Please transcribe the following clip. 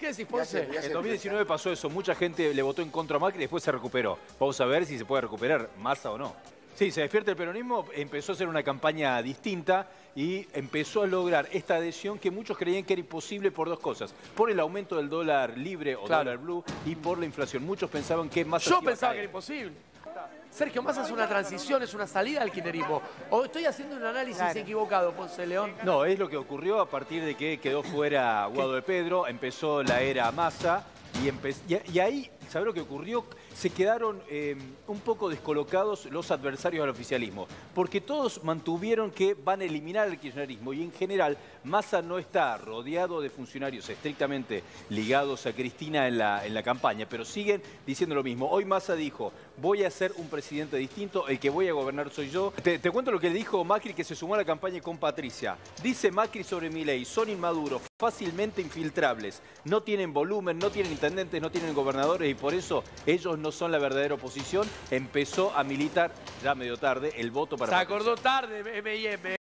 decís, Ponce? En 2019 pasó eso, mucha gente le votó en contra a Macri y después se recuperó. Vamos a ver si se puede recuperar Massa o no. Sí, se despierta el peronismo, empezó a hacer una campaña distinta y empezó a lograr esta adhesión que muchos creían que era imposible por dos cosas. Por el aumento del dólar libre o dólar blue y por la inflación. Muchos pensaban que Massa... Yo pensaba que era imposible. Sergio, ¿Massa es una transición, es una salida al kirchnerismo? ¿O estoy haciendo un análisis equivocado, Ponce León? No, es lo que ocurrió a partir de que quedó fuera Guado de Pedro, empezó la era Massa y ahí, ¿sabés lo que ocurrió? Se quedaron un poco descolocados los adversarios al oficialismo, porque todos mantuvieron que van a eliminar el kirchnerismo y en general Massa no está rodeado de funcionarios estrictamente ligados a Cristina en la campaña, pero siguen diciendo lo mismo. Hoy Massa dijo, voy a ser un presidente distinto, el que voy a gobernar soy yo. Te cuento lo que dijo Macri, que se sumó a la campaña con Patricia. Dice Macri sobre Milei, son inmaduros, fácilmente infiltrables, no tienen volumen, no tienen intendentes, no tienen gobernadores y por eso ellos no son la verdadera oposición. Empezó a militar, ya medio tarde, el voto para... Se acordó tarde, M&M.